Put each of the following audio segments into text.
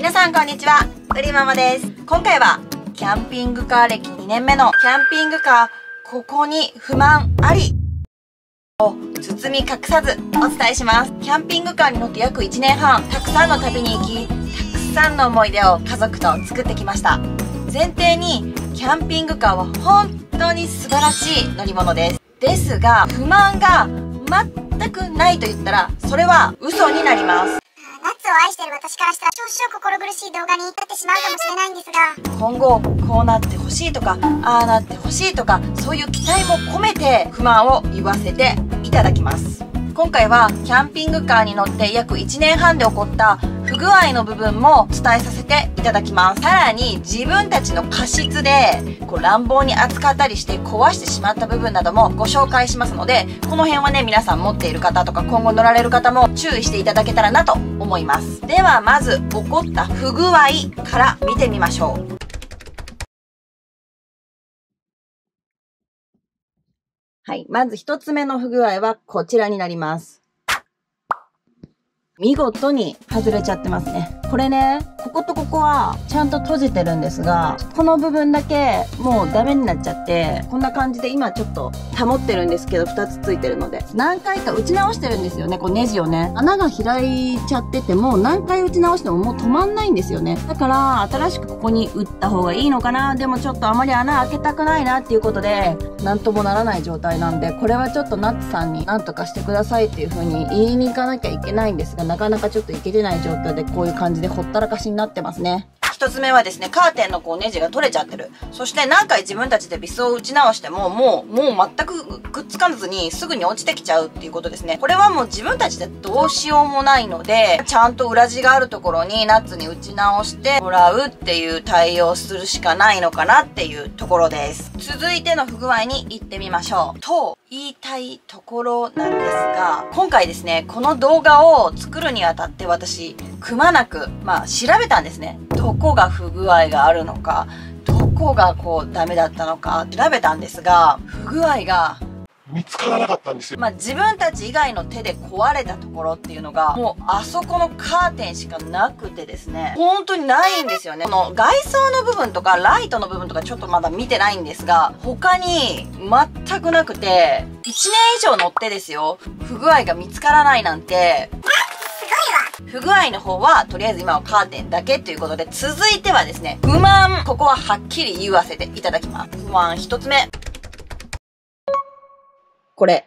皆さんこんにちは、うりママです。今回はキャンピングカー歴2年目のキャンピングカーここに不満ありを包み隠さずお伝えします。キャンピングカーに乗って約1年半、たくさんの旅に行き、たくさんの思い出を家族と作ってきました。前提にキャンピングカーは本当に素晴らしい乗り物です。ですが不満が全くないと言ったらそれは嘘になります。 ナッツを愛している私からしたら少々心苦しい動画になってしまうかもしれないんですが、 今後こうなってほしいとかああなってほしいとか、そういう期待も込めて不満を言わせていただきます。今回はキャンピングカーに乗って約1年半で起こった不具合の部分も伝えさせていただきます。さらに自分たちの過失で乱暴に扱ったりして壊してしまった部分などもご紹介しますので、この辺はね、皆さん持っている方とか今後乗られる方も注意していただけたらなと思います。ではまず起こった不具合から見てみましょう。はい。まず一つ目の不具合はこちらになります。見事に外れちゃってますね。これね、こことここはちゃんと閉じてるんですが、この部分だけもうダメになっちゃって、こんな感じで今ちょっと保ってるんですけど、2つついてるので。何回か打ち直してるんですよね、こうネジをね。穴が開いちゃってても、何回打ち直してももう止まんないんですよね。だから、新しくここに打った方がいいのかな、でもちょっとあまり穴開けたくないなっていうことで、なんともならない状態なんで、これはちょっとナッツさんに何とかしてくださいっていう風に言いに行かなきゃいけないんですが、なかなかちょっといけてない状態でこういう感じでほったらかしになってますね。一つ目はですね、カーテンのネジが取れちゃってる。そして何回自分たちでビスを打ち直しても、もう全くくっつかずにすぐに落ちてきちゃうっていうことですね。これはもう自分たちでどうしようもないので、ちゃんと裏地があるところにナッツに打ち直してもらうっていう対応するしかないのかなっていうところです。続いての不具合に行ってみましょう。と言いたいところなんですが、今回ですね、この動画を作るにあたって私、くまなく、調べたんですね。どこが不具合があるのか、どこがダメだったのか調べたんですが、不具合が見つからなかったんですよ。 自分たち以外の手で壊れたところっていうのが、もうあそこのカーテンしかなくてですね、本当にないんですよね。この外装の部分とかライトの部分とかちょっとまだ見てないんですが、他に全くなくて、1年以上乗ってですよ、不具合が見つからないなんて、不具合の方はとりあえず今はカーテンだけということで、続いてはですね、不満、ここははっきり言わせていただきます。不満一つ目、これ。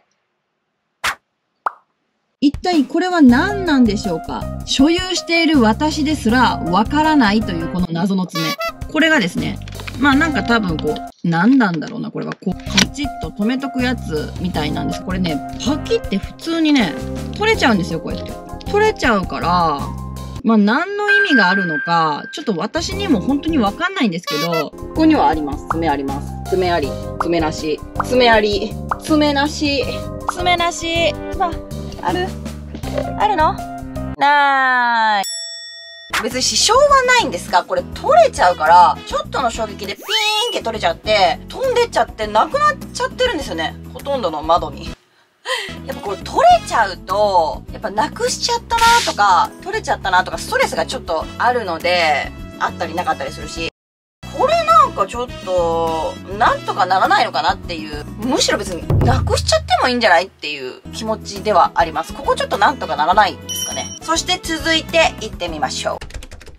一体これは何なんでしょうか？所有している私ですらわからないというこの謎の爪。これがですね、なんか多分何なんだろうな、これはパチッと止めとくやつみたいなんです。これね、パキって普通にね、取れちゃうんですよ、こうやって。取れちゃうから、何の意味があるのか、ちょっと私にも本当にわかんないんですけど、ここにはあります。爪あります。爪あり、爪なし、爪あり、爪なし、爪なし。あるの？なーい。別に支障はないんですが、これ取れちゃうから、ちょっとの衝撃でピーンって取れちゃって、飛んでっちゃって、なくなっちゃってるんですよね。ほとんどの窓に。やっぱこれ取れちゃうと、やっぱなくしちゃったなとか、取れちゃったなとか、ストレスがちょっとあるので、あったりなかったりするし、これなんかちょっと、なんとかならないのかなっていう、むしろ別になくしちゃってもいいんじゃないっていう気持ちではあります。ここちょっとなんとかならないんですかね。そして続いて行ってみましょう。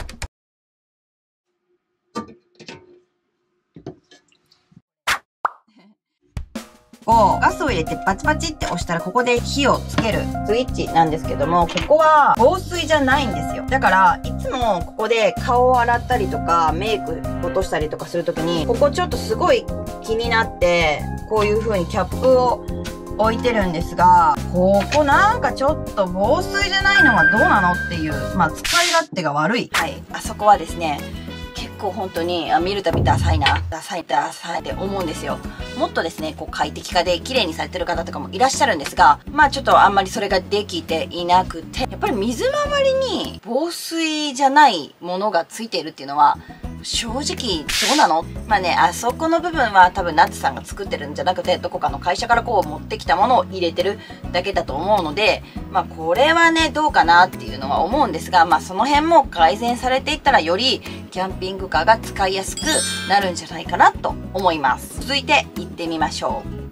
ガスを入れてバチバチって押したらここで火をつけるスイッチなんですけども、ここは防水じゃないんですよ。だからいつもここで顔を洗ったりとかメイク落としたりとかするときに、ここちょっとすごい気になってこういう風にキャップを置いてるんですが、ここなんかちょっと防水じゃないのはどうなのっていう、使い勝手が悪い。はい。あそこはですね、結構本当に見るたびダサいな、ダサいって思うんですよ。もっとですね、快適化で綺麗にされてる方とかもいらっしゃるんですが、ちょっとあんまりそれができていなくて、やっぱり水回りに防水じゃないものがついているっていうのは、不正直どうなの？まあね、あそこの部分は多分ナッツさんが作ってるんじゃなくて、どこかの会社からこう持ってきたものを入れてるだけだと思うので、まあこれはね、どうかなっていうのは思うんですが、まあその辺も改善されていったらよりキャンピングカーが使いやすくなるんじゃないかなと思います。続いて行ってみましょう。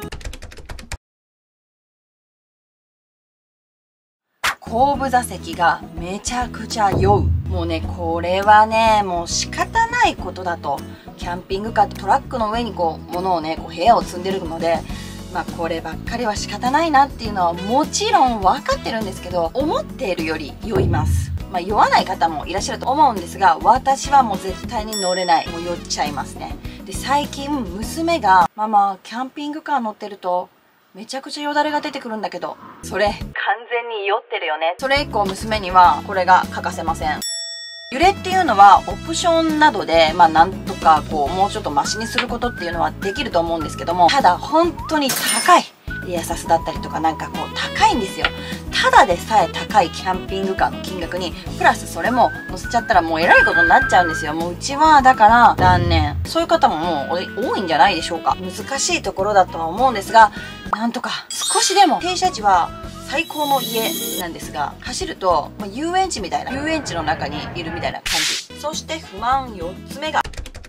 後部座席がめちゃくちゃ酔う。もうね、これはね、もう仕方ないことだと。キャンピングカーってトラックの上にこう、物をね、こう部屋を積んでるので、まあこればっかりは仕方ないなっていうのはもちろん分かってるんですけど、思っているより酔います。まあ酔わない方もいらっしゃると思うんですが、私はもう絶対に乗れない。もう酔っちゃいますね。で、最近娘が、ママ、キャンピングカー乗ってると、めちゃくちゃよだれが出てくるんだけど、それ完全に酔ってるよね。それ以降娘にはこれが欠かせません。揺れっていうのはオプションなどで、まあなんとかこうもうちょっとマシにすることっていうのはできると思うんですけども、ただ本当に高い。リアサスだったりとかなんかこう高いんですよ。ただでさえ高いキャンピングカーの金額に、プラスそれも乗せちゃったらもうえらいことになっちゃうんですよ。もううちはだから断念。そういう方ももう多いんじゃないでしょうか。難しいところだとは思うんですが、なんとか少しでも停車時は最高の家なんですが、走ると、まあ、遊園地みたいな、遊園地の中にいるみたいな感じ。そして不満4つ目が、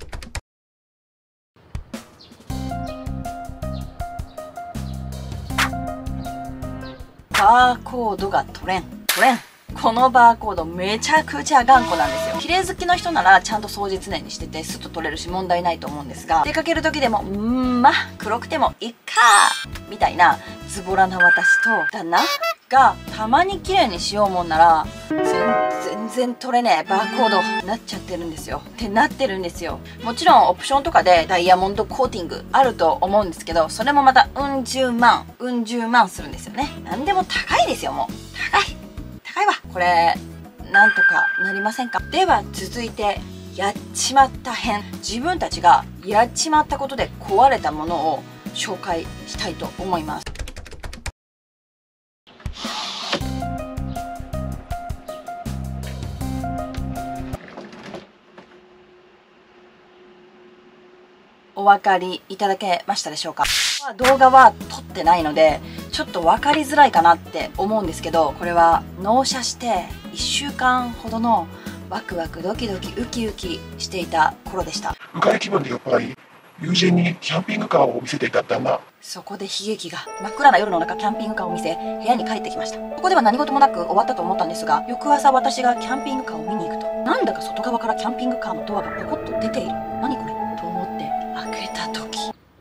バーコードが取れん。このバーコードめちゃくちゃ頑固なんですよ。綺麗好きの人ならちゃんと掃除常にしててスッと取れるし問題ないと思うんですが、出かける時でもまあ黒くてもいっかーみたいなズボラな私と旦那がたまに綺麗にしようもんなら全然取れねえバーコードになっちゃってるんですよ。ってなってるんですよ。もちろんオプションとかでダイヤモンドコーティングあると思うんですけど、それもまた10万するんですよね。なんでも高いですよ。もう高いわ。これなんとかなりませんか？では続いてやっちまった編。自分たちがやっちまったことで壊れたものを紹介したいと思います。お分かりいただけましたでしょうか？動画は撮ってないのでちょっと分かりづらいかなって思うんですけど、これは納車して1週間ほどのワクワクドキドキウキウキしていた頃でした。 浮かれ気分で酔っ払い、友人にキャンピングカーを見せていた旦那。 そこで悲劇が。真っ暗な夜の中キャンピングカーを見せ部屋に帰ってきました。ここでは何事もなく終わったと思ったんですが、翌朝私がキャンピングカーを見に行くと、なんだか外側からキャンピングカーのドアがポコッと出ている。何これと思って開けた時、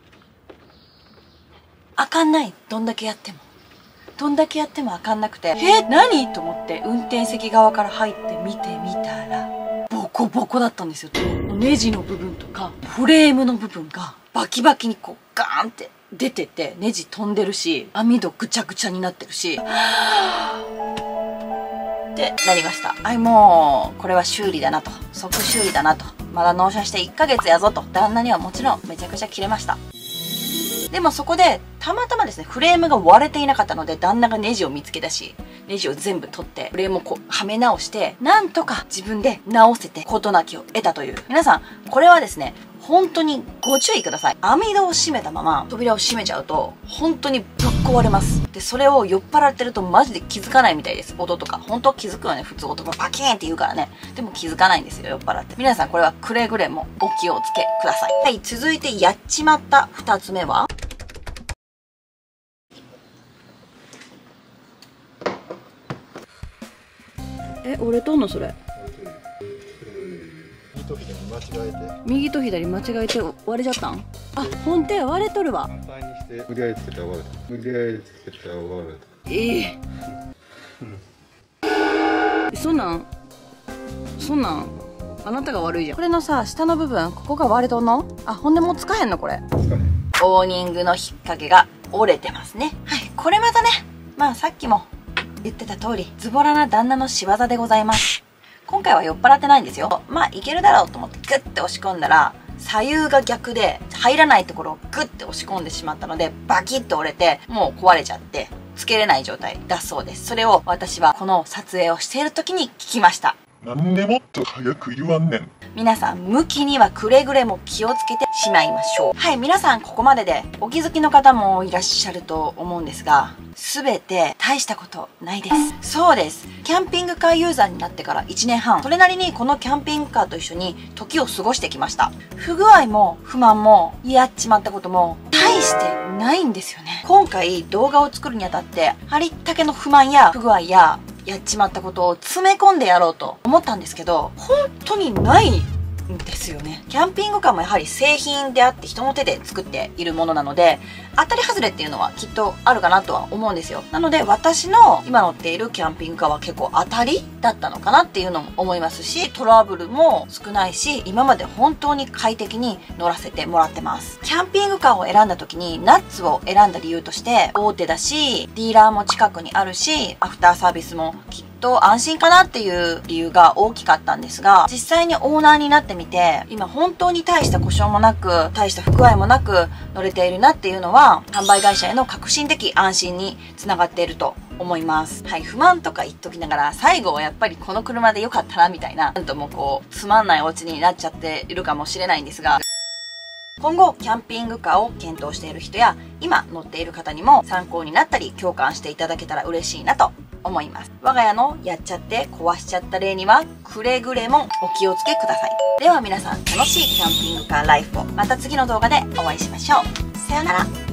開かんない。どんだけやっても開かんなくて、何と思って運転席側から入って見てみたらボコボコだったんですよ。ネジの部分とかフレームの部分がバキバキにこうガーンって出てて、ネジ飛んでるし網戸ぐちゃぐちゃになってるしってなりました。もうこれは修理だなと、即修理だなと、まだ納車して1ヶ月やぞと旦那にはもちろんめちゃくちゃキレました。でもそこでたまたまですね、フレームが割れていなかったので、旦那がネジを見つけ出し、ネジを全部取ってフレームをこうはめ直して、なんとか自分で直せて事なきを得たという。皆さんこれはですね、本当にご注意ください。網戸を閉めたまま扉を閉めちゃうと本当にぶっ壊れます。でそれを酔っ払ってるとマジで気づかないみたいです。音とか本当は気づくよね。普通音がパキーンって言うからね。でも気づかないんですよ、酔っ払って。皆さんこれはくれぐれもお気をつけください。はい、続いてやっちまった2つ目は、折れとんのそれ。右と左間違えて割れちゃったん？あ、ほんとや、割れとるわ。 反対にして無理やりつけて終わる。無理やりつけて終わる。 そんなんあなたが悪いじゃん。これのさ、下の部分ここが割れとんの？あ、ほんでもう使えんのこれ。オーニングの引っ掛けが折れてますね。はい、これまたね、まあさっきも言ってた通りズボラな旦那の仕業でございます。今回は酔っ払ってないんですよ。まあいけるだろうと思ってグッて押し込んだら、左右が逆で入らないところをグッて押し込んでしまったので、バキッと折れてもう壊れちゃってつけれない状態だそうです。それを私はこの撮影をしている時に聞きました。 なんでもっと早く言わんねん。 皆さん、向きにはくれぐれも気をつけてしまいましょう。はい、皆さんここまででお気づきの方もいらっしゃると思うんですが、すべて大したことないです。そうです。キャンピングカーユーザーになってから1年半、それなりにこのキャンピングカーと一緒に時を過ごしてきました。不具合も不満もやっちまったことも大してないんですよね。今回動画を作るにあたって、ありったけの不満や不具合ややっちまったことを詰め込んでやろうと思ったんですけど、本当にないんですよね。キャンピングカーもやはり製品であって人の手で作っているものなので、当たり外れっていうのはきっとあるかなとは思うんですよ。なので私の今乗っているキャンピングカーは結構当たりだったのかなっていうのも思いますし、トラブルも少ないし、今まで本当に快適に乗らせてもらってます。キャンピングカーを選んだ時にナッツを選んだ理由として、大手だし、ディーラーも近くにあるし、アフターサービスもきっと安心かなっていう理由が大きかったんですが、実際にオーナーになってみて、今本当に大した故障もなく、大した不具合もなく乗れているなっていうのは、販売会社への革新的安心につながっていると思います。はい、不満とか言っときながら、最後はやっぱりこの車で良かったなみたいな、なんともこう、つまんないお家になっちゃっているかもしれないんですが、今後、キャンピングカーを検討している人や、今乗っている方にも参考になったり、共感していただけたら嬉しいなと思います。我が家のやっちゃって壊しちゃった例には、くれぐれもお気をつけください。では皆さん、楽しいキャンピングカーライフをまた次の動画でお会いしましょう。さよなら。